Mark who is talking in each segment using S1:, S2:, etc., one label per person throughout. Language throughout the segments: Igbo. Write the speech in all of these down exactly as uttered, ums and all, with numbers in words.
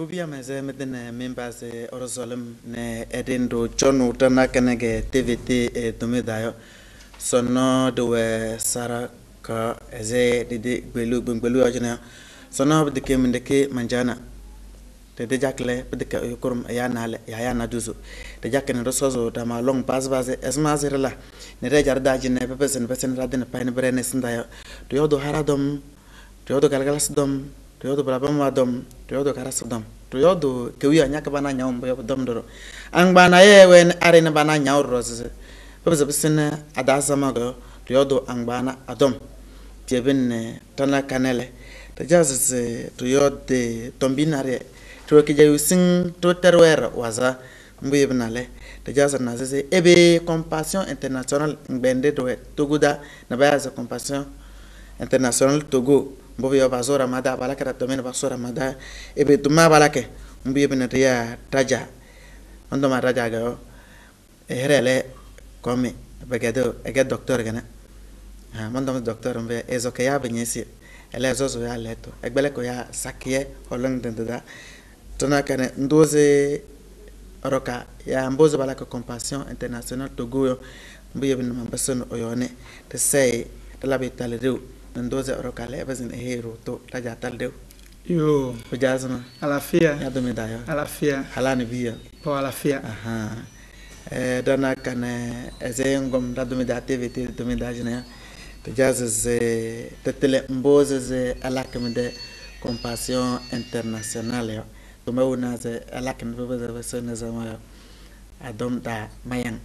S1: Mbubia meze medene members Orosolem ne edendo John Utana kanege T V T e Tomedayo sono de Sara ka eze didi gbelu gbelu ajena sono de kemendeke manjana de de jakle de ka yokorum ya nale ya ya na duzu de jakene do sozo da ma long pass base esma zirla ne de jarda jine pepesen pesen radene paine brene sindayo do yodo haradom do yodo galgalas dom to yodo brabama dom to yodo karas dom to yodo kewiya nyaka bana nyaw mbo dom doro ang bana yewen arena bana nyaw rose pebze bisene adasa mago to yodo ang bana adom jeben tana kanele to jazz to yode tombinare to ke jayu sing to terwer waza mbo yebnale to jazz na ze ebe compassion international ngbende do toguda na baza compassion international Togo mbo yo bazora mada balaka da domaine bazora mada ebe tuma balake mbo yebna ya taja ondo ma taja go herele komi begedo ege docteur gana ha mondo docteur mbe ezoke ya benyesi ele zozo ya leto egbele ko ya sakie holong dendada tona kane ndoze roka ya mbozo balaka compassion international Togo mbo yebna mambasono oyone te say de la betale ndoze orokale bazin hero to taja taldew
S2: yo
S1: bujazma
S2: alafia
S1: ya do medayo
S2: alafia
S1: halani biya
S2: po alafia
S1: aha eh dana kane ezengom da do meda T V T do medajna to jazze tetele mboze ze alakmede compassion internationale yo to mawuna ze alakn bebe ze na zama adom da mayang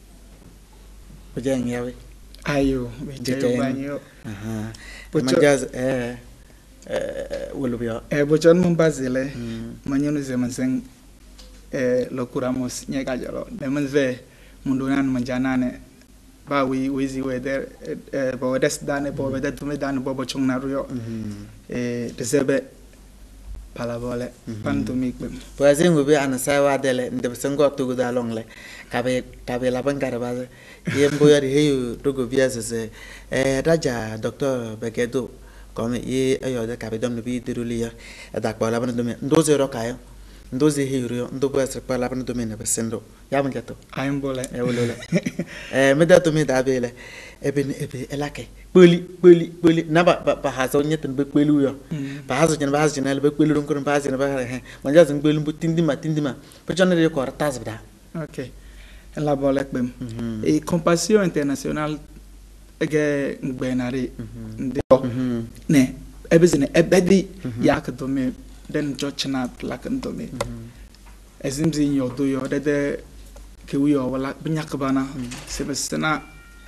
S1: bujang yawi
S2: ayo bejayo banyo
S1: aha manjaz eh eh wolubio
S2: eh bochon mumbazile manyonu zemansen eh lokuramos nyega jalo de manze mundunan manjanane ba wi wizi weder eh bo des dane bo weder tume dane bo bochong naruyo eh desebe palabole pantumik bem
S1: poazen gobe anasa wadele ndebe sengo tuguda longle kabe kabe la bankara baze yembo yari heyu dogo biase eh raja docteur Begedo comme ye ayo de kabe dom bi derulia da kwa la ban dome ndoze rokayo ndoze heyu ndobo ase kwa la ban dome ne besendo ya manjato
S2: aymbole
S1: e wolole eh medato me da bele ebe ebe elake peli peli peli na ba ba hazo nyeten be pelu yo ba hazo jen ba hazo jen be pelu ron ko ba hazo ba he manja zeng pelu bu tindima tindima pe jonne de ko tas bda
S2: ok la bolek bem et compassion internationale ege ngbenare de ne ebezine ebedi yak do me den jochna plak ndo me ezimzi nyodo yo de ke wi yo wala binyak bana sebesena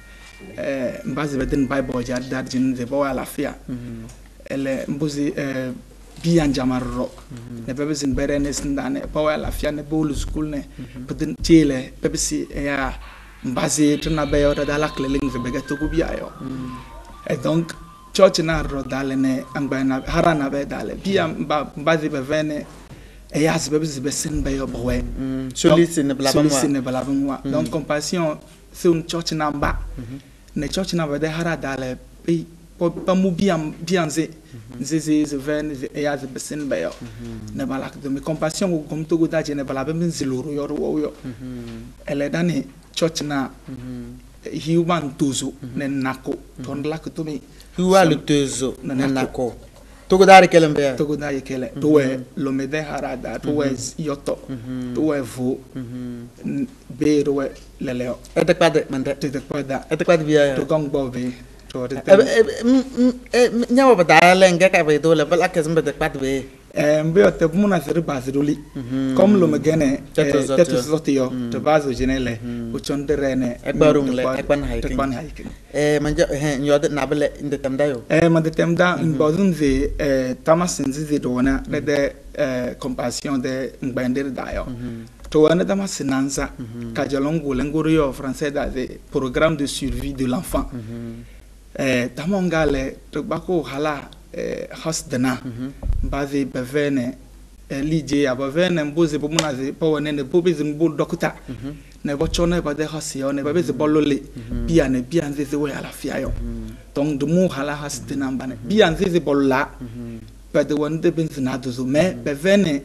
S2: eh mbazi beden bible jar dar jin de bo ala fia ele mbuzi eh bian jamarro ne bebezin berenes ndane bo ala fia ne bolu school ne beden chile bebesi ya mbazi tuna beyo da la kleling ze bega to gubia yo et donc church na ro dale ne ambana harana be dale bia mbazi be vene e ya se bebesi besen beyo bowe
S1: solisi ne blabamwa
S2: solisi ne blabamwa donc compassion c'est une church namba ne church namba de hara dale pe pa mu biam bianze zeze ze ven e ya ze besen beyo ne balak de compassion ko kom to goda je ne balabe min ziluru yo ro yo ele dani church na human tuzo ne nako ton lak to mi
S1: human tuzo ne nako to godare kelembe
S2: to godare kele to we lo me de harada to we yoto to we vo be ro we leleo
S1: et kwade mande
S2: te te kwada
S1: et kwade bia
S2: to gong bobe to de
S1: nyawo badale ngaka be do le balak zimbe de kwade be
S2: eh mbio te muna sere baziruli comme lo me gene tetu zotio to bazo genele o chonderene
S1: ekbarungle ekban hiking
S2: ekban hiking
S1: eh manja he nyode nabele inde tamdayo
S2: eh mande temda mbozun ze eh tamasinzi ze dona de eh compassion de ngbander dayo to wana tamasinanza kajalongo lengorio français da de programme de survie de l'enfant eh tamongale to bako hala eh hasdana bazi bevene lije abavene mbuzi bomunazi pawone ne bobizi mbu dokta ne bochone ba de hasio ne babezi bolole bia ne bia nzizi we ala fiayo donc dumu hala hasdana mbane bia nzizi bolla ba de wonde benzina dozo me bevene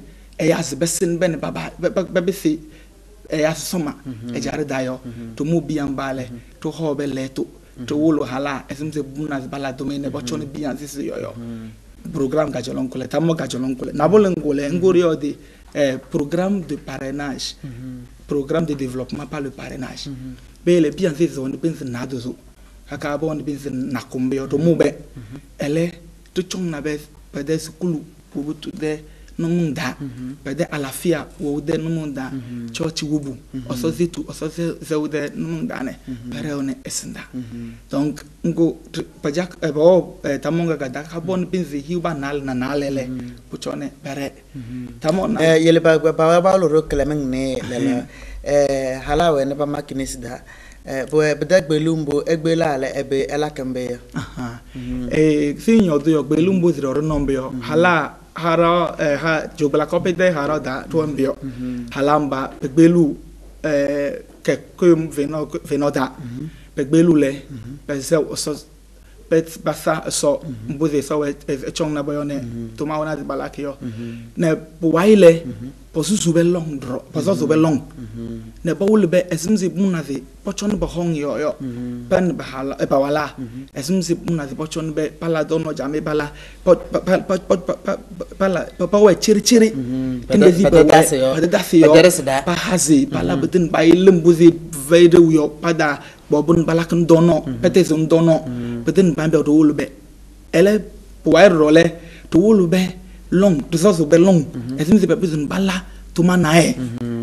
S2: e ya se besin ben baba bebe se e ya soma e jare dayo to mu bian bale to hobe leto to wolo hala esim se buna bala domaine bo choni bian se yo yo programme gajolon kole tamo gajolon kole nabolen kole ngori odi eh programme de parrainage programme de développement par le parrainage be le bian se zo ne bin se na dozo kaka bo ne bin se na kumbe to mu be ele to chong na be pede skulu bubutu de numunda pede alafia wo de numunda church wubu osozitu osoze zeude numunda ne pereone esenda donc ngo pajak ebo tamonga gada kabon binzi hiuba nal na nalele puchone pere tamona
S1: eh yele ba ba ba lo ro klemeng ne lele eh halawe ne ba makinisida eh bo bedag belumbo egbela ale ebe elakambe
S2: aha eh sinyo do yo belumbo ziro nombe yo hala hara eh ha jobla kopete hara da tuambio halamba begbelu eh ke kum veno veno da begbelu le pese so pet basa so mbuze so e chong na boyone to ma wona balaki yo ne waile posusu be long dro posusu be long ne bawul be esimzi munazi pochon ba hong yo yo ban ba hala e ba wala esimzi munazi pochon be pala dono jame bala pala papa we chiri chiri inde zi ba pada dasi yo pa hazi pala butun bay lembuzi vede yo pada bobun balakan dono pete zon dono butun bambe do wulbe ele power role to wulbe long to so be long esimzi be buzun bala tuma nae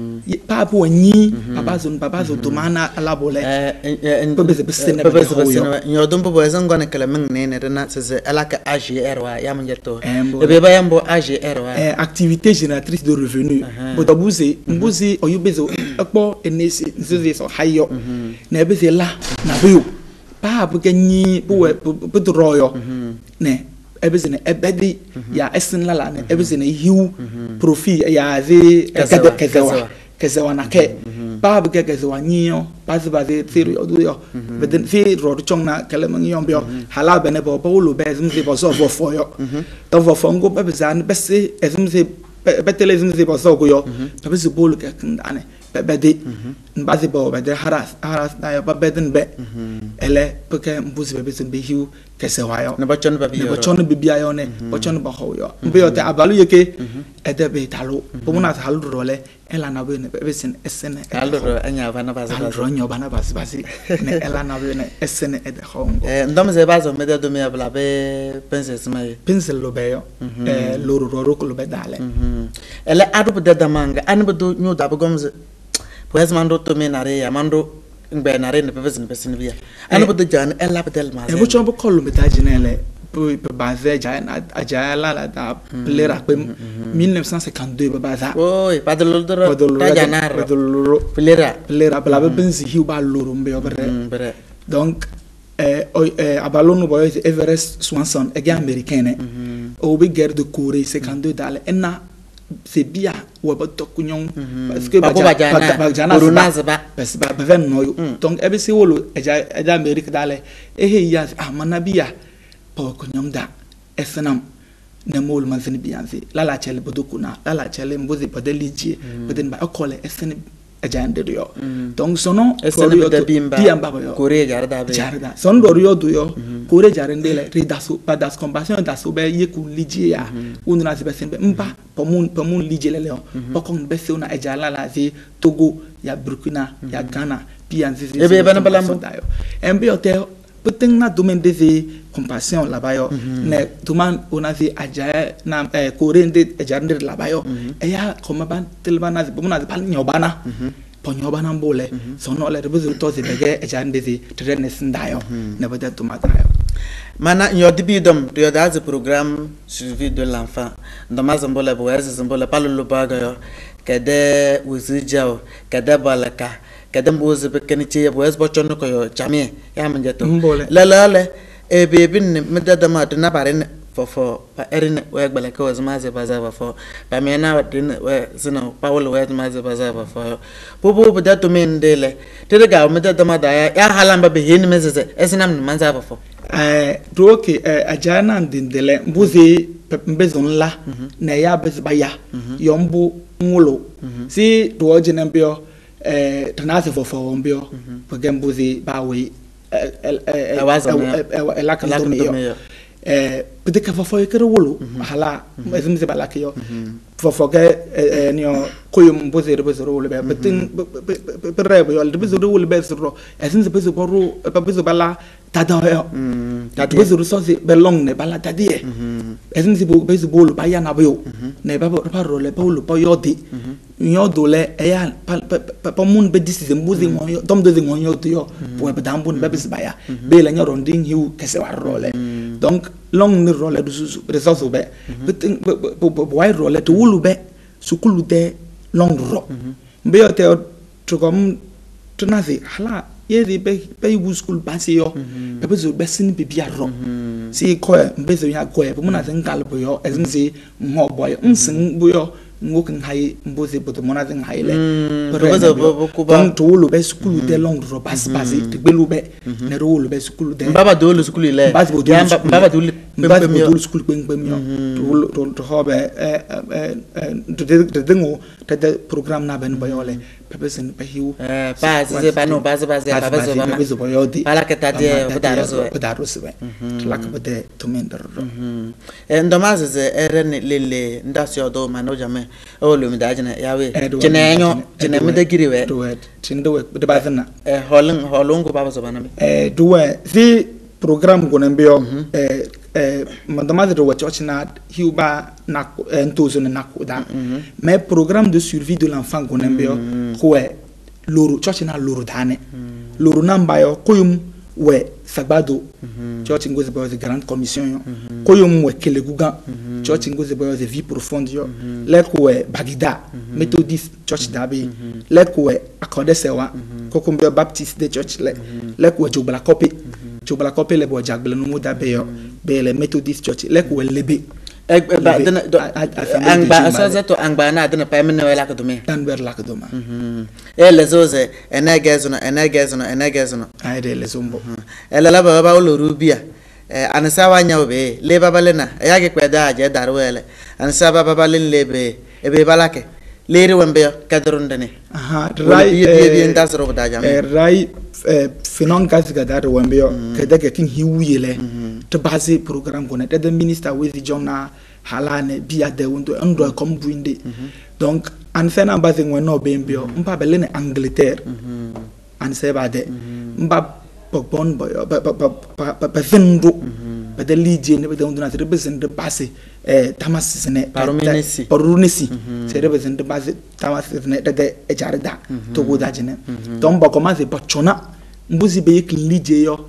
S2: pa po nyi papa zon papa zo tuma na alabole eh bebe bese na bebe bese
S1: nyodum bo ezan gona kala men ne ne na se alaka A G R wa ya munjeto e be ba yambo A G R wa
S2: eh activité génératrice de revenus bo tabuze mbuzi oyubezo akpo enesi nzizi so hayo na beze la na biu pa bu ganyi bu bu royo ne ebezene ebedi ya esin lala ne ebezene hiu profit ya ze kede kezewa kezewa na ke ba bu kezewa nyo ba ze ba ze firu odu yo beden fi ro chong na kele mangi yom bio hala bene bo bo lu be zimze bo so bo fo yo to fo fo ngo bebezan bese ezimze betele zimze bo so go yo bese bolu ke kndane bebedi mbazi bo bede haras haras na yo beden be ele peke mbuzi bebezin be hiu kesewa yo
S1: ne bachon ba biyo
S2: ne bachon bi biya yo ne bachon ba ho yo mbe te abalu yeke edebe talo bomuna halu role ela na be ne besin esene
S1: halu anya bana bazi bazi
S2: halu nya bana bazi bazi ne ela na be ne esene ede hongo
S1: eh ndom ze bazo me de do me abla be pencil mai
S2: pencil lo be yo eh lo ro ro ko lo be dale
S1: ele adu de damanga an be do nyu da be gomze pues mando to me na re ya mando ngbe na re ne pe pesin pesin bia an be do jan ela bedel ma
S2: e bo chon bo kollu be tajinele pe baze ja na aja la la da plera pe mille neuf cent cinquante-deux ba baza
S1: oy padolo doro ta janar
S2: padolo plera plera bla be benzi hiu ba loro mbe obre donc eh abalono boy Everest Swanson e américaine o be guerre de Corée cinquante-deux dale enna c'est bien ou ba to kunyon parce que ba ba jana ba parce ba ba ven no donc e be se wolo e ja e ja Amerique dale e he ya ah manabia po kunyon da esnam ne mol man sen bianzi la la chele bodukuna la la chele mbozi podeliji poden ba akole esne e ja ande yo donc sono
S1: esne de bimba
S2: biamba yo
S1: Corée jarda be
S2: jarda son do yo do yo Corée jarende le ridasu pas das compassion dasu be yeku liji ya unna se be sen be mba po mun po mun liji le leon po kon be se una e ja la la zi Togo ya Burkina ya Ghana bianzi
S1: e be bana balambo
S2: dayo embe hotel peut-être na domaine de compassion là-bas yo ne tuman on a vu aja na Corée de jarnder là-bas yo e ya comme ban tellement na bon na ban nyobana po nyobana mbole sono le rebuzu to se bege jarnder de trenes ndayo ne bada tumata yo
S1: mana nyodibi dom do da ce programme suivi de l'enfant ndama zambole bo yasi zambole palo lo baga yo kede uzijao kede balaka kadam boze be keniche bo es bochon ko yo jamie ya manjeto la la le e be bin medada ma na bare fo fo pa erin we gbele ko zama ze baza ba fo pa me na din we zino paul we zama ze baza ba fo bo bo bo dato men dele te ga medada ma da ya halamba be hin mezeze esinam manza ba fo
S2: eh roke eh ajana ndindele mbuzi mbezo nla na ya bezbaya yombu ngulo si doje nambio eh tanase fofo mbio pege mbuzi bawe eh eh eh la kandomio eh pedika fofo yekere wolo hala ezimze balakiyo fofo ge enio koyum mbuzi rebezo wolo be betin berebe yo rebezo wolo be zoro ezimze bezo boru bezo bala tadayo bezo resource belong ne bala tadie ezimze bezo bolo baya na boyo ne baba parole paulo payodi nyodo le eya pa mun be disize mbuzi ngoyo dom de ngoyo yo po be dambun be bisbaya be la nyoro nding hiu kese war role donc long ni role du resource be boy role to wulu be sukulu de long ro be yo te to kom to nazi hala yedi be be wu school basi yo be be zo be sin be bia ro si ko be zo ya ko e be muna zin kal bo yo ezin mo boy nsin bo yo ngokin hay mboze boto mona zin hayle
S1: bezo bokuba
S2: to wulu be school de long ro basi basi te belu be ne ro wulu be school de
S1: baba do school ile
S2: baba do baba do school peng peng yo to to hobe eh eh de de ngo de program na ben boyole pepesen pe hiu
S1: eh basi ze bano basi basi baba zo
S2: baba zo boyodi
S1: ala ke tadie budaro zo
S2: budaro zo tlak bede to mender
S1: eh ndomaze ze eren lele ndasyo do manoja me olu mi dajina yawe jinenyo jinemi de giriwe
S2: duwe tindewe de bazana
S1: eh holung holungu baba zo banami
S2: eh duwe fi program gonembio eh eh mandamaze do wachina hiuba na entozo na kuda mais programme de survie de l'enfant gonembio ko loro chachina loro dane loro nambayo koyum we sagbado church ngoze boyo the grande commission koyum we keleguga church ngoze boyo the vie profonde yo leko we bagida methodist church dabe leko we akodesewa kokumbio baptist de church le leko we jobla copy jobla copy le bo jagbele no dabe yo be le methodist church leko we lebe
S1: ba dana angba asazato angba na dana payment wala ka dome
S2: dan ber la ka doma
S1: ele zoze enegezo na enegezo na enegezo na
S2: ay de le zombo
S1: ele la baba ulo rubia eh anasa wanya obe le baba lena ya ke kweda aje darwele anasa baba balen lebe ebe balake lere wembe kadrundane
S2: aha rai
S1: e ndasro bodaja
S2: eh rai finon gas ga dar wembe ke daga kin hiwuyele to base program gona de minister with jona halane bia de wondo ando kom buinde donc an fena base ngweno bembio mpa belene Angleterre an seba de mpa pokpon boyo pa pa pa fendo pa de lidie ne de wondo na represent de base eh tamas sene
S1: parunesi
S2: parunesi c'est represent de base tamas sene de e jarida to godajene donc ba commencer pa chona mbuzi be kin lidie yo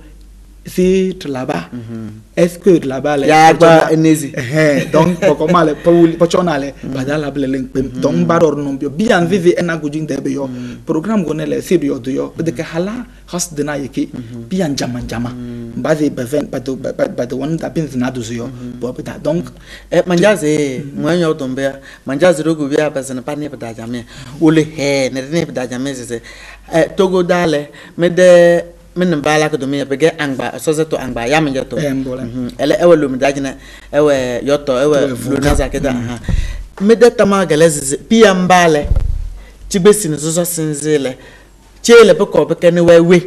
S2: c'est là-bas est-ce que là-bas les
S1: ya ba enezi
S2: eh donc comment le paul pachonale badala bleleng donc baror non bio bien vive en agujing de bio programme gonele c'est bio do yo de que hala has de na yeki bien jama jama base beven pato pato one da pin na do yo bo peta donc
S1: eh manjaze mwanyo tombe manjaze rogo bia pasana pa ne peta jame ole he ne ne peta jame se eh togo dale me de men bala ko domi bege angba sozeto angba yamnje to ele ewelu midajina ewe yoto ewe flunaza keda ha mede tama galezi pia mbale tibesini zozo sinzile chele pe ko pe ne wewe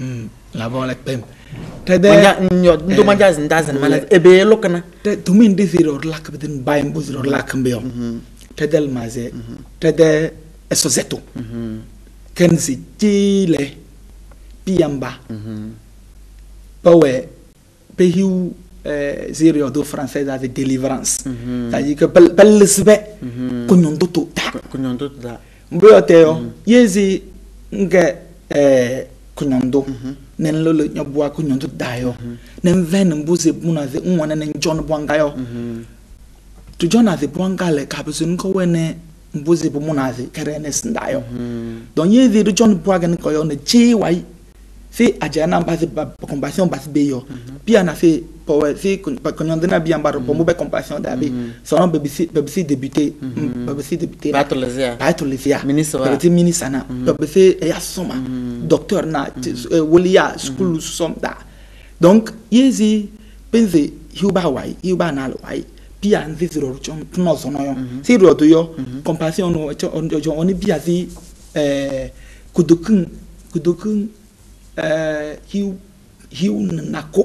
S2: la bon la pem tede
S1: ndo manja zindazen mana ebe lokana
S2: te tumin desiro lak beden baym buziro lak mbio tedel maze tede esozeto kenzi chile piamba pawe pehiu eh zero do français da délivrance c'est-à-dire que pel sebe kunyondo to ta
S1: kunyondo da
S2: mbo teo yezi nge eh kunyondo nen lolo nyabwa kunyondo dayo nen ven mbuze buna ze nwana nen john bwangayo to john az bwangale kabusun ko wene mbuze bu munaze kerene sindayo don yezi do john bwagan ko yo ne chi wai si ajana base compassion base beyo bien na fait pour si konyondena bien bar pour mobile compassion dabi son bebisi bebisi débuté bebisi débuté
S1: patolizia
S2: patolizia
S1: ministre
S2: bebisi ministre na bebisi ya soma docteur na wolia school som da donc yezi penze hiuba wai hiuba na wai pia nzi zero chon no zono yo si ro do yo compassion no on oni pia si eh kudukun kudukun eh hiu hiu nako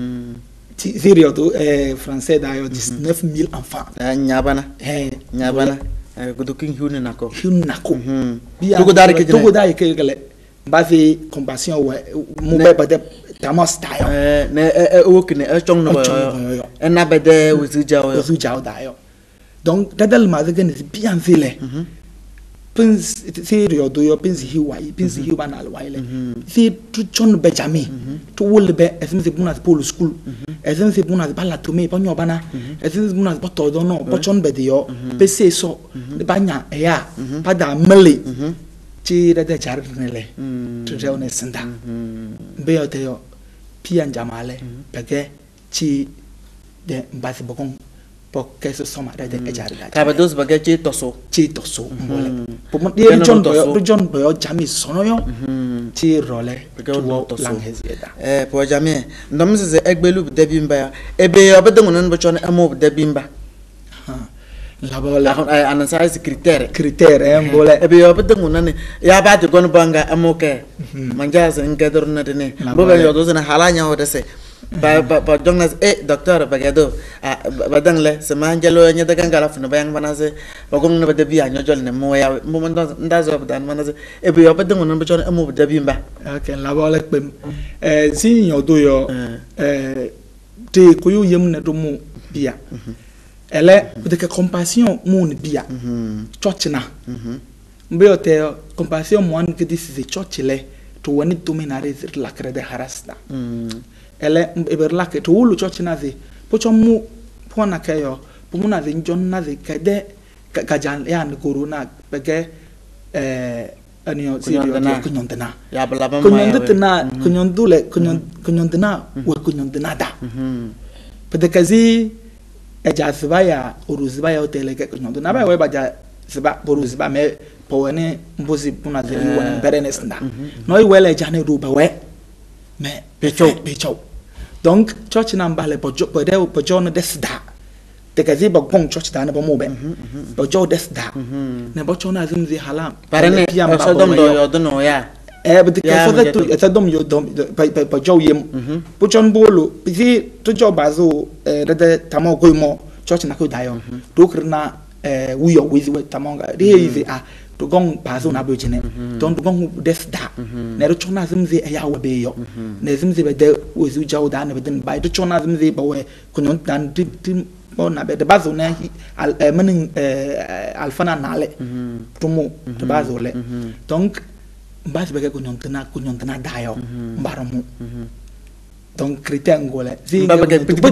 S2: si ro do eh français da yo dix-neuf mille enfants
S1: nyabana
S2: eh
S1: nyabana kudukun hiu nako
S2: hiu nako
S1: pia to go dare ke
S2: to go dare ke gele base compassion wa mo be bade tamos tayo
S1: eh ne e o kne e chong no e na bede uzu jaw
S2: uzu jaw dayo donc dadal ma de gane bien vile pins serio do yo pins hi wai pins hi banal wai le si tu chon be jami tu wol be esim se buna polo school esim se buna ba la tome pa nyo bana esim se buna ba to do no pa chon be de yo pe se so de banya e ya pa da mele ci da da jar nele tu je on senda be yo te yo pian jamale pege ci de mbasi bokon po keso soma da de jar da
S1: ka ba dos bage ci toso
S2: ci toso mole po mo de jon boyo jon boyo jami sono yo ci role tuwo lang hezeda
S1: eh po jami ndom se egbelu de bimba ebe yo be de ngonon bo chon amo de bimba
S2: la bola
S1: ana size critère
S2: critère em bola
S1: ebe yo be de ngonon ya ba de gon banga amo ke manja se ngedor na de ne bo be yo do se na halanya o de se ba ba jongna eh docteur ba gedo ba dang le se manjalo nya de gangala fu no bayang manase ba gong na ba de biya nyo jol ne mo ya mo man nda zo ba dan manase ebe yo be de ngonon bo chon amo de bimba
S2: okay la bola pem eh si yo do yo eh te ko yo yem na do mo biya elle de que compassion mon bia chochina mbeo te compassion mon que this is chochile to woni to menare la crede harasta elle eber la que to wulu chochina ze pocho mu pona kayo pomuna ze njonna ze kede gajan ya ni corona bege eh anio sidio kunyondana
S1: ya bla ba
S2: kunyondana kunyondule kunyondana we kunyondana da pede kazi eja sibaya uruzibaya hotel ke kunyondo na ba we baja siba boruziba me powene mbuzi puna ze yuwa berenes nda no iwele jane ruba we me pecho pecho donc church na mbale bojo pode bojo no desda te kazi ba gong church da na ba mo be bojo desda ne bojo na zimzi halam
S1: parene so dom do yo do no ya
S2: eh but ke so that to dom yo dom pa jo yem puchon bolo bisi to jo bazo eh de tamo ko mo church na ko dayo to krna eh uyo wizi we tamonga de yizi ah to gong bazo na bojine don to gong des da ne ro chona zimzi e ya we yo ne zimzi be de wizi jaw da ne be den bai to chona zimzi ba we kunyon dan tim na be de bazo na al menin eh alfana nale to mo to bazo le donc bas bege kunyontena kunyontena dayo mbaramu donc critère ngole zi ba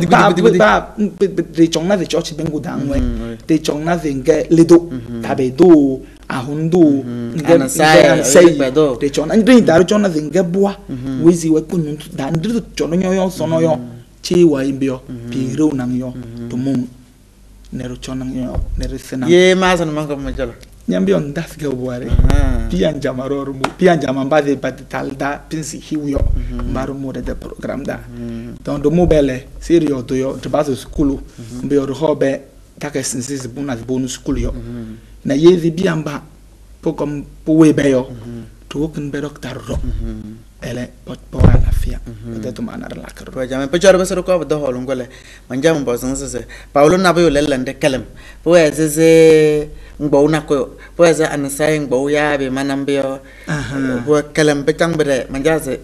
S2: ba de chongna de church bengu dangwe de chongna zinge ledo tabe do ahundu nge sei de chongna ndin daru chongna zinge bua wizi we kunyont dan ndiru chono yo sono yo chi wa imbio piro nang yo tumum neru chona yo neru sena
S1: ye masan mango majala
S2: nyambio ndasge buare pia njamaro mu pia njamba de batalda pinsi hiwo maro mo de program da donc do mobile serio do yo de base school mbio ro hobe taka sinsis bonus bonus school yo na yezi biamba pokom powe beyo to kun be doctor ro ele pot po ala fia de to manar la kro
S1: po jame po jorbe sero ko do holun gole manjam bo sanse paulo na bayo lelande kelem po ezeze ngbo na ko po eze anasai ngbo ya be manambio po kelem be tangbere manjase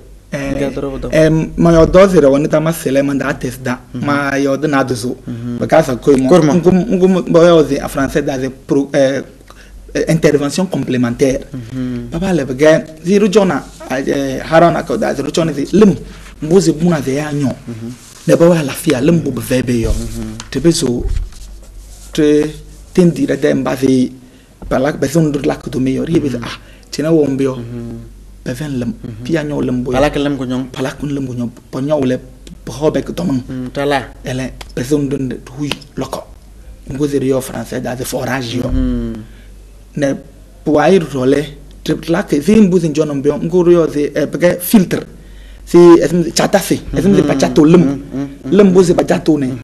S2: em ma yo dozira woni ta masele manda tesda ma yo de na dozo bakasa ko mo ngum ngum bo yo ze a français da ze intervention complémentaire papa le bega zero jona harana ko da zero jona lim mbuzi buna de ya nyo de ba la fia lim bu bebe yo te beso te tendi da dem ba ve palak beson dur lak do meilleur yebe ah tina wombio beven lim pia nyo lim bo
S1: palak lim ko nyong
S2: palak lim ko nyong po nyawle po hobe ko domang
S1: tala
S2: ele beson dun hui loko mbuzi yo français da de forage yo ne pour air role te la que vim buzin jonom bio ngoro yo de e pege filtre si esem chata si esem de pachato lum lum bo se pachato ne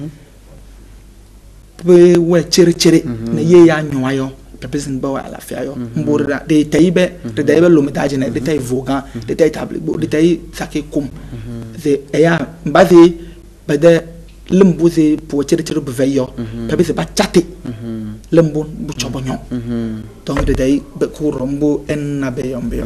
S2: pe we chere chere ne ye ya nyoa yo pepe sin ba wa la fia yo mbora de taibe de taibe lo metaje ne de tai vogan de tai table de tai sake kum ze eya mbaze bede lum bo se po chere chere be veyo pepe se pachate lum bo bu chobonyo donc de tai be ko rombo en na be yombe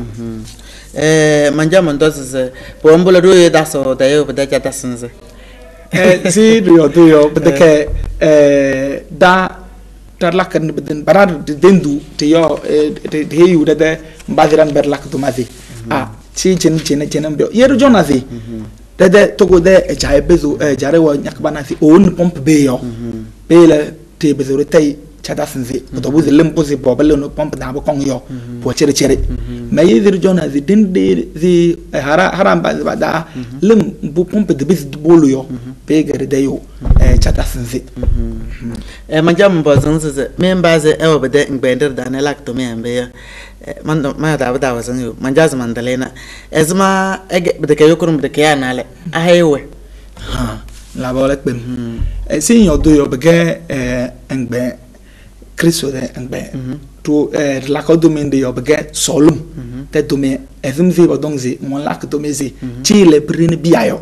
S1: eh manja mondoze po mbola do ye daso da yo bede chata sinze
S2: eh si do do yo bede ke eh da tarlak kan beden barar de dendu te yo te heyu de de mbadiran berlak to mazi ah ci cin cin cin mbio yeru jonazi de de togo de jaay bezu jare wa nyak banasi on pompe be yo be la te bezu tay chada sinzi to buzi lempo si bobale no pompe da ko yo po chere chere mais yeru jonazi dinde zi hara haram ba da lem bu pompe de bis bolu yo be gare de yo chada sinzi
S1: e manjam mbozon se membaze e obede ngbender da ne lak to me mbe man ma da da wasan yo manjaz mandalena ezma ege bede ke yokurum bede ke anale a hewe
S2: ha la bolek bem e sin yo do yo bege e ngbe kristo de ngbe to e la ko do mende yo bege solum te do me ezum zi bodong zi mon lak to me zi chi le brin biayo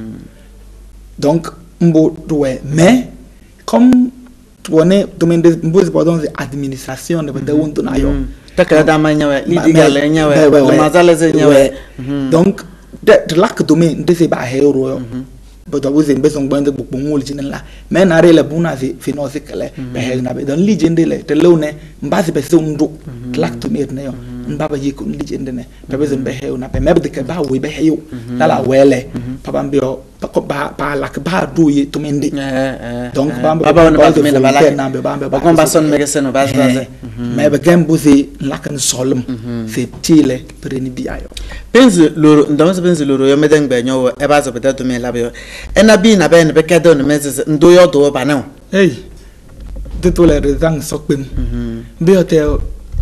S2: donc mbo doe mais comme tuone domaine mbos bodon administration de bada wonto na yo
S1: takala da manyawe lidigale nyawe le mazale ze nyawe
S2: donc de lak domaine de se ba hero yo bodo wo ze mbeso ngbande gbogbo ngol jinela mais na rele buna ze finance kale be he na be don ligende le te lewne mbasi be so ndo lak to mir ne yo mbaba yiku ligende ne be be be he na be mebe de ke ba we be he yo dala wele papa mbio ba ba lak ba do ye to mende donc ba
S1: ba ba to mende ba lak ba ko ba son mege seno ba zaze
S2: mais be gembu ze lak n solum se tile preni biayo
S1: penzi loro ndamse penzi loro yo medeng be nyowo e ba zo be to me labio ena bi na ben be kedo no mezes ndo yo do ba na
S2: hey de to le rezang sokbem bi hotel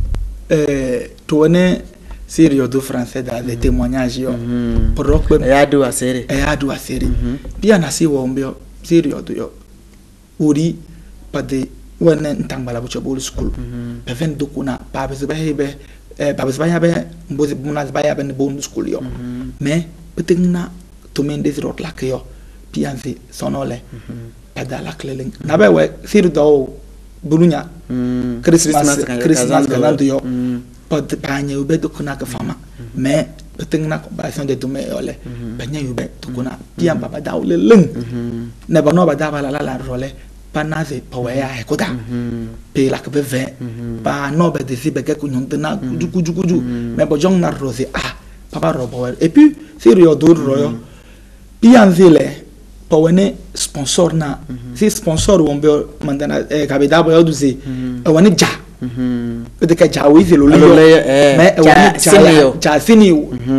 S2: euh tourner série de français dans les témoignages yo pour rokbem
S1: ya do a série
S2: e ya do a série bien na si wo mbio série do yo uri pade wona ntambala bu chobol school be ven do kuna pa be be be eh ba be ba be mbozi buna ba ya ben bon school yo mais petingna to men des rot lak yo pianzi sonole pada lak leleng na be we série do bulunya christmas christmas canal yo pod panya ube do kuna ka fama mais petingna comparaison de do me ole panya ube do kuna pian baba daw leleng ne ba no ba da ba la la role panaze pawaya he koda pe la ka be ve pa no be de si be ke kunyon tena juju juju juju mais bo jong na rose ah papa robo et puis série do royo pian zile pawene sponsor na si sponsor wombe mandana e kabida bo yoduzi e woni ja peut que ja wi zelo le mais e woni ja ja fini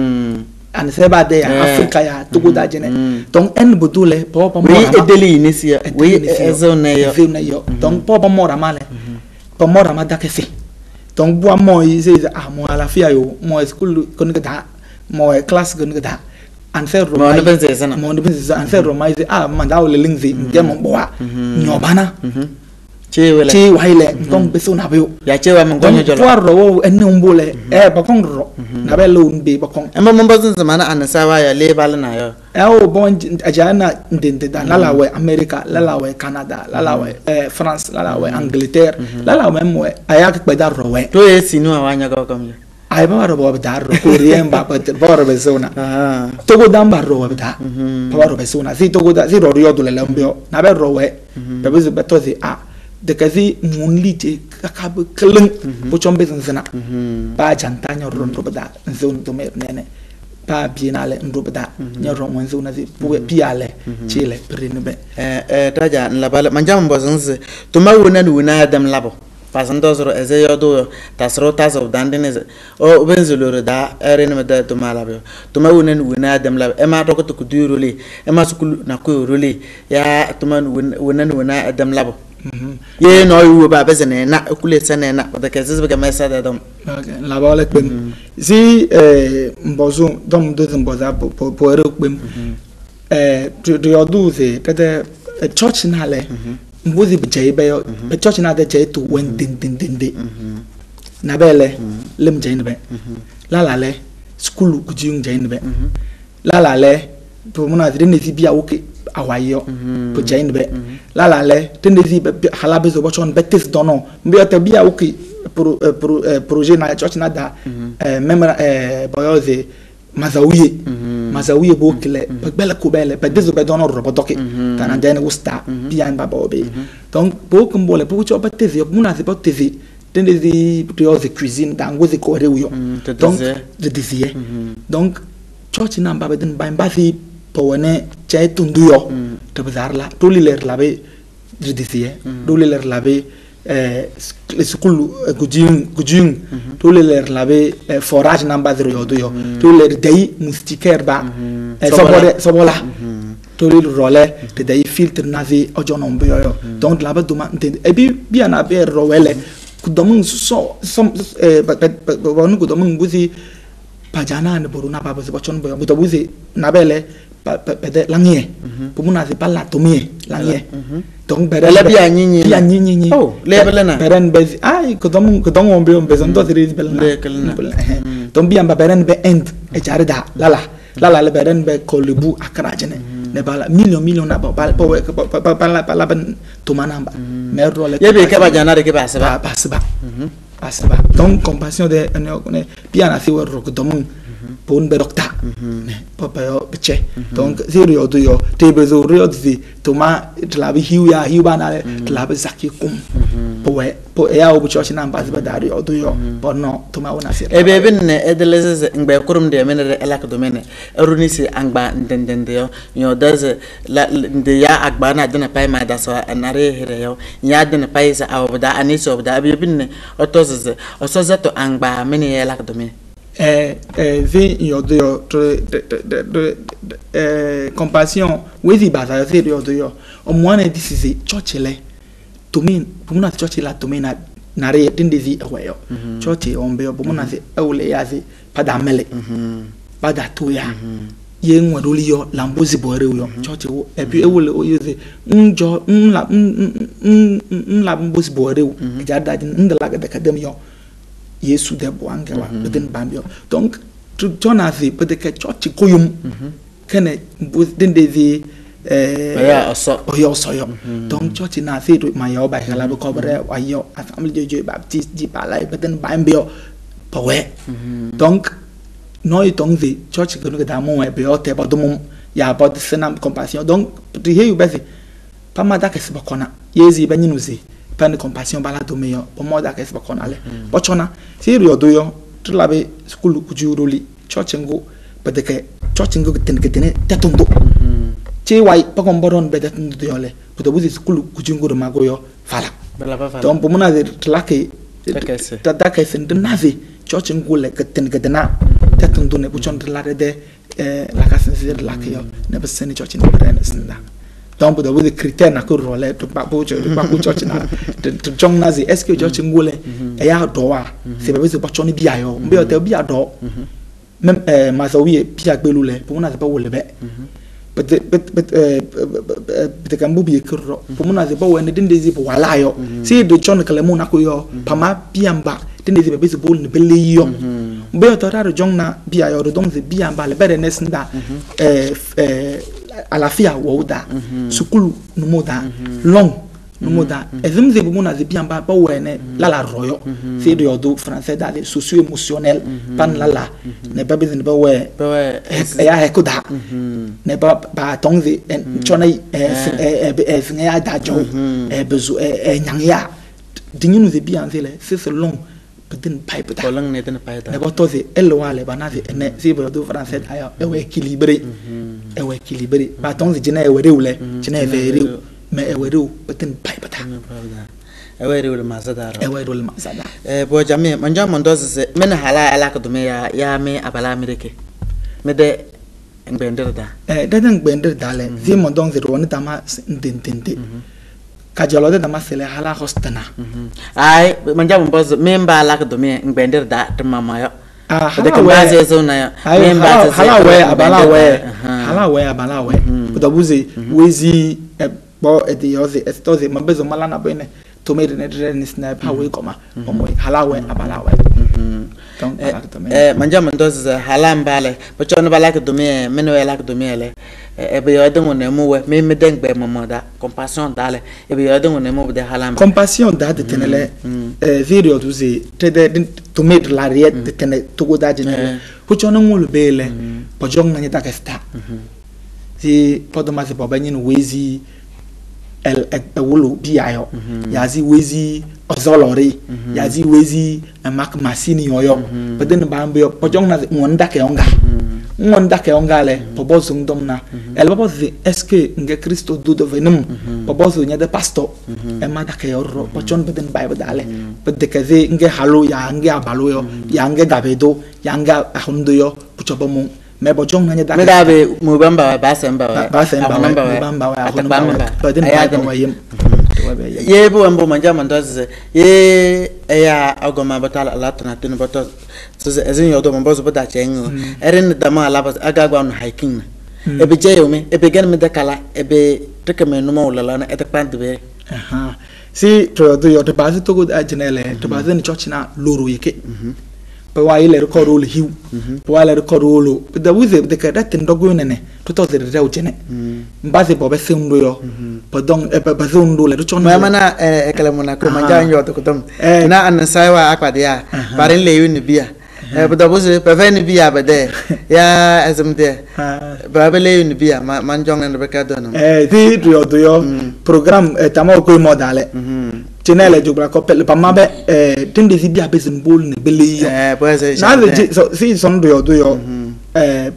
S2: an seba de Africa ya tugu da jene donc en budule papa mo
S1: oui edeli inisia oui ezone
S2: yo donc papa mo ramale papa mo ramada kesi donc bo mo yi ah mo ala fia yo mo school kon ga mo class kon ga an fer roma
S1: mo benze sana
S2: mo benze an fer roma ah manda o le lingzi ngemo boa nyobana
S1: che wele
S2: che waile donc beso na be
S1: ya che wa mongonyo jolo
S2: kwa ro en mbole e ba kon ro na be lo mbe ba kon
S1: e mo mbazun zamana an sawa ya le bal na yo
S2: e o bon ajana ndende da la we America la we Canada la we eh France la we Angleterre la we mo ayak pe da ro we
S1: to e sinu awanya ka kam
S2: ai ba ro bo da ro ko rien ba ba ro besona ah to go damba ro ba da ba ro besona si to go da si ro yo do le lambio na be ro we be be be to si ah de kazi munlite kakab keleng bo chombe zana ba jantanya ron robada zon to mer nene ba bienale ndobada nyaro mon zona zi piale chile prinbe
S1: eh eh taja nlabala manjam bozonse to mawuna wuna adam labo pasando zoro eze yodo tasro taso dandene o benzulore da erene da to malabo to mawuna wuna adam labo e ma to ko to kudurole e ma sukulu na ko role ya to man wuna wuna adam labo ye no yu ba bezene na kule sene na da ke zizbe ga mesa da dom
S2: okay la ba le pem si eh mbozo dom do mboza po po ere pem eh do yo do ze the church na le mbozi bjai ba yo church na da jai to wen din din din din na bele lem jai ne be la la le school ku jing jai ne be la la le to mona de ne ti bia oke awayo po jai ne be la la le te ne ti hala be zo bo chon betis dono mbi ata bia oke pro projet na church na da même eh boyo ze mazawiye mazawiye bo kile bela ko bele ba dezo be dono ro bodoke tan andene usta bien ba bobe donc bo ko mbole bo cho ba tezi muna se ba tezi tende di de cuisine dango ze ko rewo donc de désir donc church na ba den ba mbasi po wone chay tundu yo to bazarla to liler labe de désir do liler labe eh le school gujing gujing to liler labe forage na ba zero yo do yo to liler dei moustiquaire ba sobole sobola to liler role de dei filtre nazi ojono mbe yo donc là ba duma e bi bien na be rowele kudomun so som eh ba ba nu kudomun buzi pajana ne boruna ba buzi bachon bo buto buzi nabele pa de langye pomuna se pala tomie langye donc bere
S1: la bia nyinyi
S2: bia nyinyi
S1: oh lebele na
S2: beren be ai kudomun kudomun ombe ombe zondo tiri belna donc bia ba beren be end e jarida lala lala le beren be kolibu akrajene ne bala million million na ba ba ba ba ba ben tomanamba mais role
S1: yebe ke ba jana de ke ba se ba
S2: ba se ba ba se ba donc compassion de ne bien assez wor ko domun pour be docta ne papa yo beche donc zero yo do yo te bezo rio di toma tlabi hiwa hiwa na tlabi zaki kum poe po ya obu church na ba ba dari yo do yo but no toma wona se
S1: e be bin ne edeleze ngbe kurum de menere elak do mene erunisi angba ndendende yo yo daze la de ya agba na de na pai ma da so anare here yo ya de na pai za awda aniso awda be bin ne otoze osozeto angba mene elak do mene
S2: eh eh vi yo do yo de eh compassion wezi baza se yo do yo o mwana disize church le to mean bumuna church la to mean na na re tindezi eweyo church ombe yo bumuna se ewle ya se pada mele pada to ya ye nwa do li yo lambozi bore yo church wo e bi ewle o yeze njo nla nla mbozi bore wo ja da ndala ga de kadem yo yesu de boanga wa den bambio donc to jonazi peut que church koyum kene den de eh
S1: ya so
S2: oyo so yo donc church na se do ma yo ba kala ko bre wa yo family jojo baptiste di bala den bambio powe donc noi donc de church que nous da mo e be o te ba do mo ya ba de senam compassion donc to hear you basi pa ma da ke se ba kona yezi ba nyinuzi pen compassion bala do meyo po moda ka esba konale bochona si rio do yo tlabe school ku juruli church ngo bedeke church ngo ten ketene tatundo che wai pa kon boron be tatundo yo le puto buzi school ku jingo do mago yo fala
S1: bala fa fala
S2: donc po mona de tlake ta ka sen de navi church ngo le keten ketena tatundo ne buchon tlare de la ka sen de la ke yo ne be sen church ne be ne sen da donc de vous critères na ko role to ba bo to ba ko church na to jong nazi est-ce que church ngole e ya do wa se be se ba choni bia yo mbe o te bia do même euh mazawi bia gbelu le po na se ba wole be but but but euh de kambu bi kro po na se ba wone den dezi po wala yo se de chon kale mo na ko yo pama bia mba den dezi be se bo ne be le yo mbe o to ra jong na bia yo do donc se bia mba le be ne snda euh euh à la fia woda sukulu numoda long numoda ezimze bumuna zibia mba ba wene la la royo c'est de yodo français d'aller socio émotionnel pan la la ne ba bizin ba we ya hekuda ne ba ba tongze chona e e e ya da jo e bezu e nyanya dinginu zibia nzele c'est long peut-être pas peut-être
S1: colon ne tene pas
S2: ne boto ze elwa le banaze ne si bo do français ayo e we équilibré e we équilibré ba ton ze jina e we reule jina e ve reule mais e we reule peut-être pas peut-être
S1: e we reule mazada
S2: e we reule mazada
S1: e bo jami manja mondo ze men hala ala ka dume ya ya me abala amerike me de ngbender da
S2: e da den ngbender da le si mondo ze ro ni tama ndendende kajalo de damasele hala hostana
S1: ai manja mbozo memba la kdomie ngbender da mama yo
S2: ah
S1: de kambaze zona yo
S2: memba hala we abala we hala we abala we kudabuze wezi bo edi yoze estoze mabezo malana bene tomere ne dren snap hawe koma omo hala we abala we donc
S1: eh manja mbozo hala mbale bochono bala kdomie meno la kdomie le ebe yo de ngone mu we me me dengbe mama da compassion dale ebe yo de ngone mu de hala
S2: compassion da de tenele eh video duze tede to make la riet de tene to go da jenele bochono ngulu bele bojong na nyata kesta si podomase bobanyin wezi el ewolo biayo yazi wezi ozolori yazi wezi mak masini yoyo beden bambe bojong na ngonda ke onga ngonda ke onga le pobozo ndomna el pobozo est-ce que nge Christo do devenum pobozo nya de pastor e ma da ke yoro bochon beden bible dale bede ke ze nge halo ya nge abalo yo ya nge gabedo ya nge ahondo yo puchobomu me bojong na nya da
S1: me da be mu bamba ba semba
S2: ba semba ba bamba wa ahondo beden bible wa yem
S1: ye bo ambo manja mandoze ye ya agoma batala latna tinu bato so ezin yodo mambozo bada chengo erin dama alaba agagwa no hiking ebe je yomi ebe gen me de kala ebe tekeme no mo lala na ete pandbe
S2: aha si to do yo to bazi to go ajnele to bazi ni church na loro yeke pa wa ile record ol hiu pa wa ile record ol da wuze de ka datin dogo nene to to de rew jene mbaze bo be sem do yo pa don e pa zo ndo le to chono
S1: ma mana e kala mona ko manja yo to kutom na an saiwa akwade ya parin le yuni biya e da wuze pa veni biya bade ya azumde ba be le yuni biya man jong na be ka don
S2: eh di do yo do yo program tamo ko modale chenele jogla ko pel pamabe eh tinde si bia bezin bol ne bele
S1: eh boze
S2: na le so si son do yo do yo eh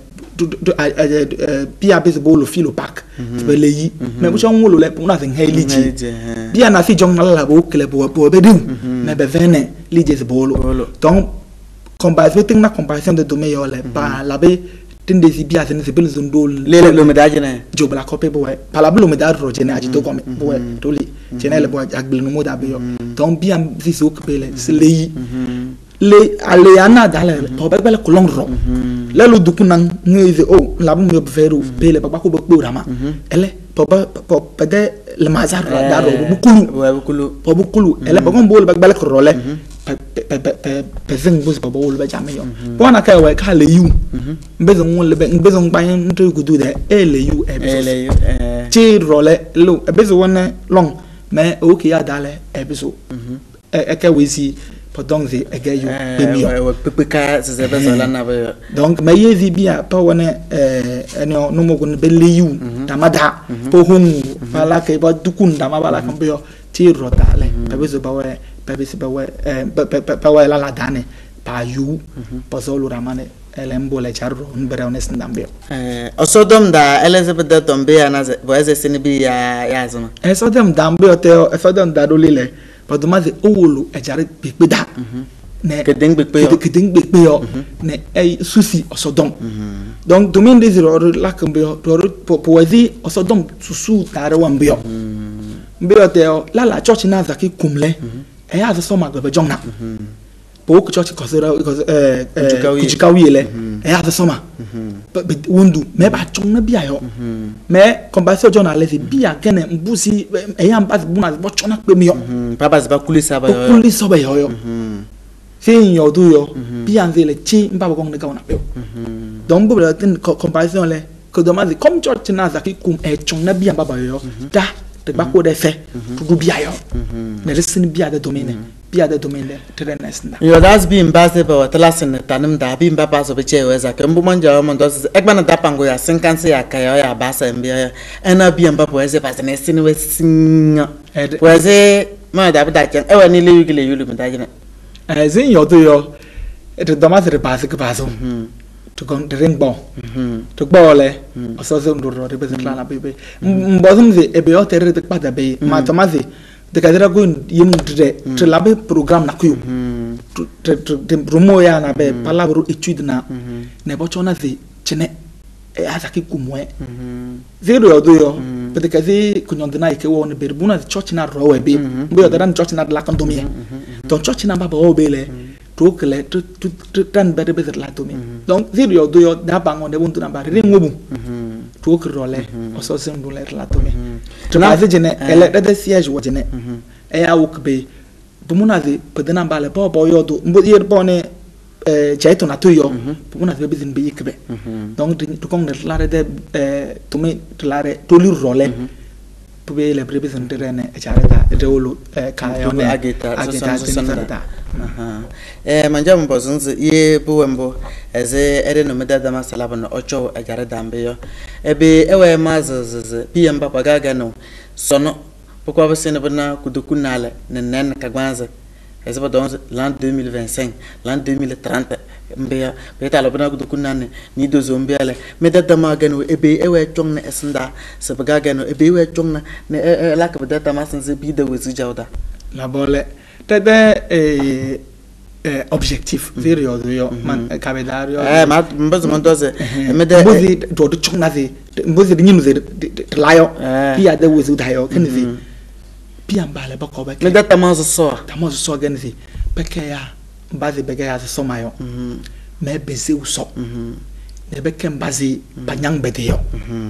S2: bia bezin bol filo pack bele yi me bu chon wolo le na thing heli ji bia na fi jong na la bo kle bo bo be dim me be vene li je bolo donc comparaison na comparaison de domaine yo le pa la be tinde si bia se ne se bele zondol
S1: le le me daje ne
S2: jogla ko pe bo e pa la belo me da ro je ne aji to ko me bo e to li chenele bo agbele no moda be yo donc bien si so ke le se le le ale ana dale to be bele ko long ro le lo duku nan ngeze o la bu me veru be le ba ko bo rama ele po ba po pede le mazar da ro bu kulu
S1: bu kulu
S2: po bu kulu ele ba ko bo le ba bele ko ro le pe pe pe pe zeng bo ba bo le ba jame yo bo na ka we ka le yu mbezo ngol le be mbezo ngban nto gudu de e le yu e
S1: le yu eh
S2: ti ro le lo e bezo wona long mais ok ya dale ebiso e ke wezi pendant the ege you pemi
S1: o pepeka se se bezo la na be
S2: donc mais yezi bia pa wona eh eno no mo gon be liu tamada po hun pala ke ba dukun dama bala kan be yo ti ro dale ebiso ba we ebiso ba we eh pa we la la dane pa yu pa so lo ramane elembo le charro un berawnes ndambe
S1: eh osodom da Elizabeth Tombe ana boeze sinibi ya ya zuma
S2: eh sodom dambe hotel eh sodom da dolile podomaze owolo e jare pepeda ne
S1: kedeng bepe yo
S2: kedeng bepe yo ne eh susi osodom donc domaine des erreurs la kambe yo po poezi osodom susu tare wambe yo mbe hotel la la church na zaki kumle eh ya so ma gbe jongna po ko church ko zera eh kujikawi le e ya the summer but wundu me ba chong na bia yo me compassion journalist bia kene mbusi e ya mpas buna bo chona pe mi yo
S1: papa ba kulisa ba yo
S2: kulisa ba yo sin yo du yo bia nzele chi mpa ba kong ne ka na pe donc bo la tin compassion le ko demande comme church na za ki kum e chong na bia baba yo da te ba ko de fe du bia yo me resin bia de domaine bia de domaine trenes na
S1: yo das bi mbase ba tlasin tanim da bi mbaba so be chewe za ke mbu manja mo ndo ekbana da pango ya sinkanse ya kayo ya basa mbia ena bi mbaba weze basa ne sin we singa weze ma da bi da ken e wani le yugile yulu mi da jina
S2: eh zin yo do yo e to dama se basa ke baso to kon de ring bon to gbole o so zo ndo ro de be tla na be be mbozum ze e be o tere de pada be ma tomaze de kadira go yim de to labe programme na kuyo to to promo ya na be palabro étude na ne bo chona ze chene e azaki kumwe zero yo do yo But the kazi kunyondina ike wo ne berbuna the church na rowe be. Mbo yodaran church na la kandomia. Don church na baba o bele. To kele to to tan better better la to me. Donc zero yo do yo da bango ne buntu na ba ri ngobu. To krole o so sim do le la to me. To na ze jene ele da siege wo jene. E ya wo kbe. Bumuna de pedana ba le bo bo yo do mbo yer bo ne eh jaito na to yo. Bumuna de bizin be yikbe. Donc to kong de la de eh to me to la re to li role. Pube le brebi san terene e chareta e rolo eh ka yo ne
S1: agita agita sanada. Aha. Eh manjamu bozunzi ye buwembo eze ere no medada masalaba no ocho agare dambe yo. Ebe ewe mazazaze pia mbapa gaga no sono pourquoi vous ne bana kudukunale nen kagwanza eze bodonze l'an deux mille vingt-cinq l'an deux mille trente mbea beta lo bana kudukunane ni do zombiale medada magano ebe ewe chongna esnda sabaga no ebe ewe chongna ne la ka bedata masanze bi de wezi jawda
S2: la bole tede eh eh objectif video yo man cabedario
S1: eh ma mbazo mondoze mede
S2: mbuzi do do chongna ze mbuzi de nyinu ze layo pia de wezi dayo kenzi pia mbale bako ba
S1: mede tamazo so
S2: tamazo so genzi peke ya mbazi bege ya so mayo me bezi uso ne beke mbazi banyang bede yo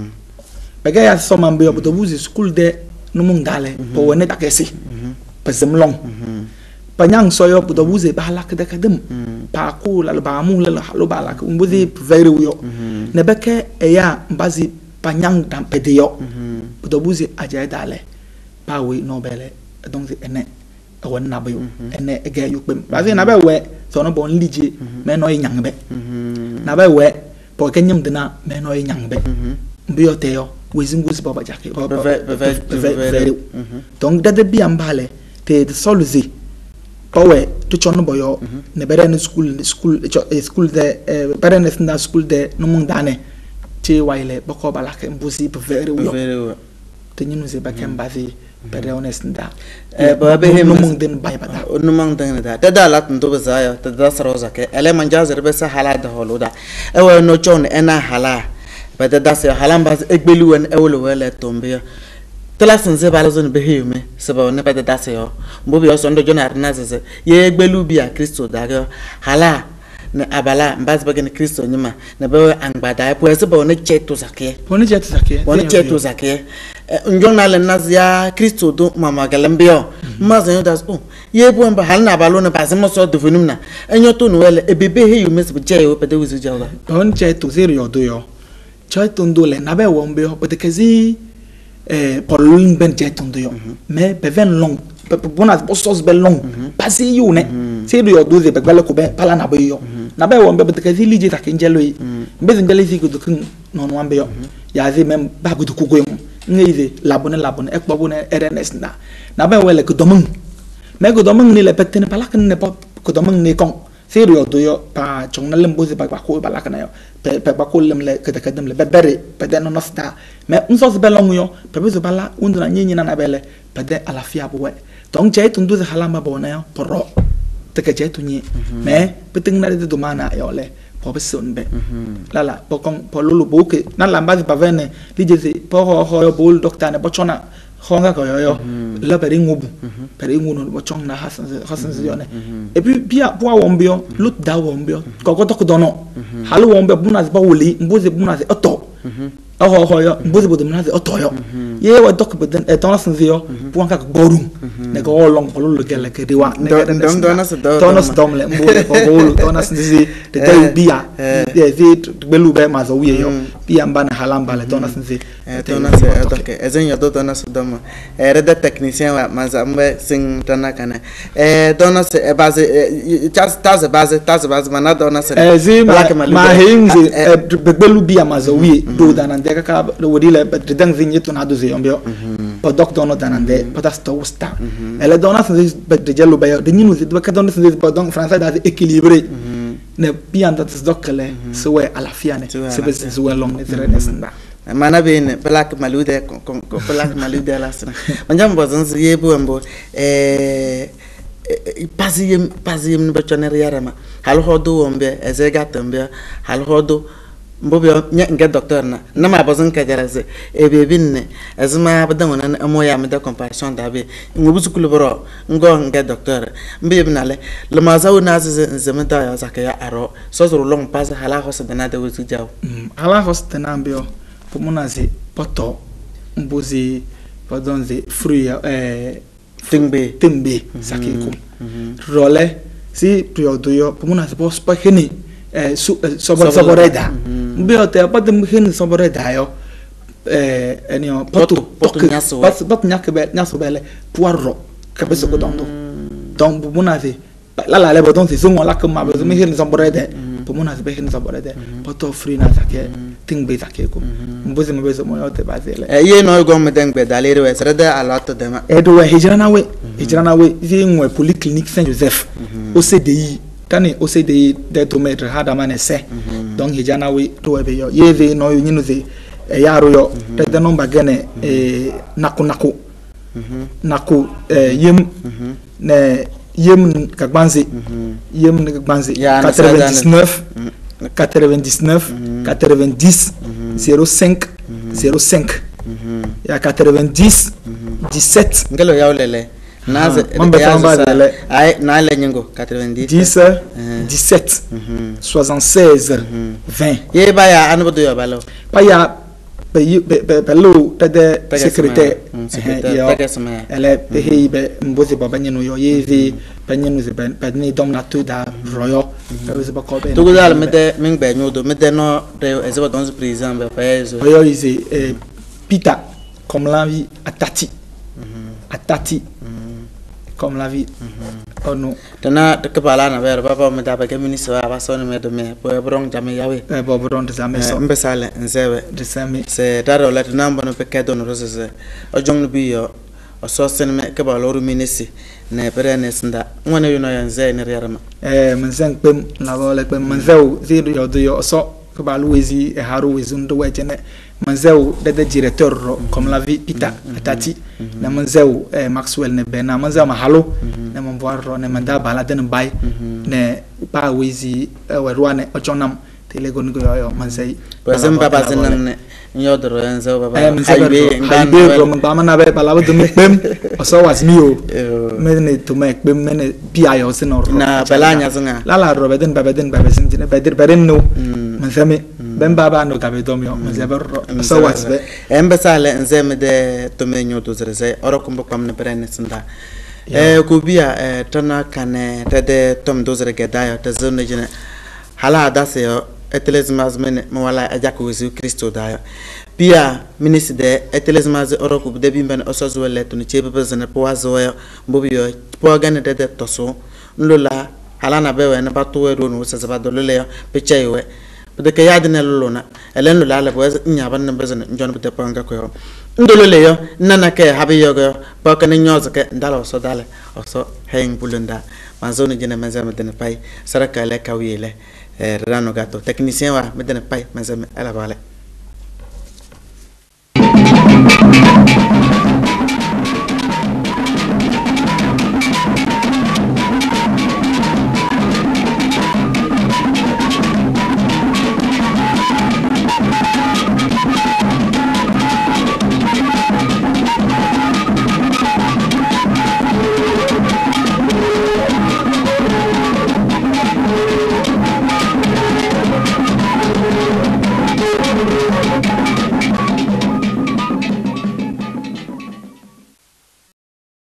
S2: bege ya so mambe yo do buzi school de no mungale po wene takesi pazem long panyang soyo do buzi ba la kada kadem pa ku la ba mu la lo ba la mbuzi very yo ne beke ya mbazi panyang dam pede yo do buzi aja dale pa we no bele donc ene awon na bayo ene ege yukbem ba ze na ba we so no bon lije me no nyang be na ba we po kenyum dina me no nyang be mbi yo te yo we zingus baba jake very donc dade bi ambale te de soluzi pa we to chono boyo ne bere ne school school school de bere ne na school de no mung dane ti waile bako balake mbusi very yo te nyinu ze bakem bazi pero honesta
S1: eh babe he
S2: mung den bay bada
S1: no mang den da da lat ndo bazaya da da saroza ke ele manjazer be sa hala da holuda e wo no chon ena hala ba da da se hala mbaz egbelu en e wo wele tombe telasin ze balazon be he me se ba ne ba da se yo mbo bi so ndo jonar na ze ye egbelu bi a Kristo da ga hala ne abala mbaz ba gen Kristo nyima ne be angbada e po se ba ne cheto zakie
S2: poni cheto zakie
S1: poni cheto zakie njona le nazia Kristo do mama galambio mazen das oh ye bo mba halna balona pasemo so do funumna enyo to no wele e bebe he yumes bje o pede wuzu jawda
S2: on cheto zero yo do yo cheto ndo le na be wombe o pede kazi eh polin ben cheto ndo yo mais be ven long bona bostos be long pasi yu ne zero yo do ze be bele ko be pala na be yo na be wombe pede kazi lije ta kenjelo yi be zinjali fi ko do kun non wambe yo ya ze mem ba ko do ko yo ngeze labone labone ek babone R N S na na ba wele ko domang me ko domang ni le petene pala kan ne ko domang ni kon serio do yo pa chongna lem boze pa ko bala kan yo pe pe ba ko lem le kada kadam le bere pe de no nosta me unso se belong yo pe bezo bala undra nyenyi na na bele pe de ala fia bo we donc jay tundu ze halama bona yo poro te ka jay tunyi me peting na de do mana yo le po beson be la la po kon po lulu buke na lamba di pavene di jese po ho ho yo bol doctor ne bochona honga ko yo yo la beri ngubu beri ngunu bochong na hasan hasan yo ne et puis bia po wombio lut da wombio ko ko to dono halu wombio buna ba woli mbuze buna se oto ho ho yo mbuze bodo buna se oto yo ye wa dok beden e ton hasan yo po ka borum ne ko long ko lulu gele ke diwa ne ga
S1: don don na se do
S2: don na se dom le mbuze ko bolu don na se di de tay bia de zit belu be ma zo wiye yo bia mbana halamba le don na se
S1: eh don na se otoke ezen yo don na se dom eh reda technicien wa mazambe sing tana kana eh don na se e base tas tas base tas base mana don na se
S2: eh zi ma hinzi belu bia ma zo wiye do dan ande ka wodi le bedang zin yetu na do ze yombio po dok dono dan ande po tas to sta ele don na se de jello ba de nyinu ze ka don na se po don français da équilibré ne pianta tes dokale so we ala fiane se be se we long ne resnda
S1: mana bene black malude ko black malude la sana manjam bozon se yebu ambo eh pasiyem pasiyem ne bachonere yarama hal hodo wombe ezega tambe hal hodo mbobio nya nge docteur na na ma bazon ka jarase e be binne azuma badan na amoya me da compassion da be ngubusu kulubro ngo nge docteur mbe binale le mazaw na zementa ya zakaya aro so so long pass hala hosa dana de wuzu jaw
S2: hala hosa dana mbio pomona zi poto mbuzi pardon zi fruit eh
S1: timbe
S2: timbe sakiko role si priodoyo pomona zi pos pa keni eh sobor soboreda mbio te pa de keni soboreda yo eh enio poto
S1: poto nyaso
S2: poto nyakbe nyaso bele poiro kabeso ko dondo donc pomona zi la la le boton c'est son la comme ma besoin mais ils sont borés pour mon aspect ils sont borés pour t'offrir na saké ting be saké ko mbozi mbezo mo yote bazele
S1: eh ye no go medeng be dalere we sreda alot de ma
S2: edo we hijrana we hijrana we zi ngwe polyclinique Saint Joseph O C D I tani O C D I de to mettre hada manese donc hijrana we to we be yo ye ve no nyinu ze e yaro yo de no bagene e naku naku naku yem ne yem kakbanzi yem kakbanzi quatre-vingt-dix-neuf quatre-vingt-dix-neuf quatre-vingt-dix zéro cinq zéro cinq ya quatre-vingt-dix dix-sept
S1: ngelo yawlele naze ay na le nyingo quatre-vingt-dix
S2: dix dix-sept soixante-seize vingt
S1: ye baya anbodo yo balo
S2: baya Bello, tade secrétaire, elle est payée, mboze babanyano yo yezi, banyano ze badni dom na tout da royo, c'est pas quoi.
S1: Tout ça, mede ming benyo do mede no de ezeba dans le président be paezo.
S2: Royo ize pita comme la vie à Tati, à Tati, comme la vie. Oh non.
S1: Tana de kabala na ver papa me da ke ministre wa sonu me do me po brong jame yawe
S2: e bo brong de jame so
S1: mbesale nzewe
S2: de sami
S1: c'est daro la namba no pe kedo no rose o jong bi yo o so sen me ke ba loru ministre ne prene snda ngone yo no yanze ne rerama
S2: eh menzen pem la wole pem menzew zi yo do yo so ke ba luezi e haru wezundo wejene manzeu de directeur comme la vie pita atati na manzeu Maxwell ne bena manzeu mahalo ne mamboaro ne manda bala den bay ne pa wizi we ruane ojonam telego ngo yo manzei
S1: par exemple baba zenan ne nyodoro yanzeu baba
S2: haybe haybe ro mbama na be bala do me pem oso wasmio me ne to me pem me ne pia yo sino
S1: na bala nya zunga
S2: la la ro beden babeden babesen ne bedir beren no manzame ben baba no gabe domio mazabro so wasbe
S1: embasale nzeme de tomenyo to zerese oro kumbo kwamne prene sanda eh kubia eh tana kane tede tom dozere gedayo te zone jene hala dase yo etelezmaz mene mwala ajako Yesu Kristo dayo pia ministre de etelezmaz oro kub de bimben osozwele to ni chebe bezene poazo yo mbobio po gane de toso nlola hala na bewe na batuwe ro no sezaba dolele yo pechewe de ke yadine lolona elen lo la bo nya ban na bezene njon bu de panga ko ndolo le yo nana ke habi yo go ba ka nyoz ke ndalo so dale oso heng bulunda manzoni jene menzame de pai saraka le kawile rano gato technicien wa medene pai menzame ala bale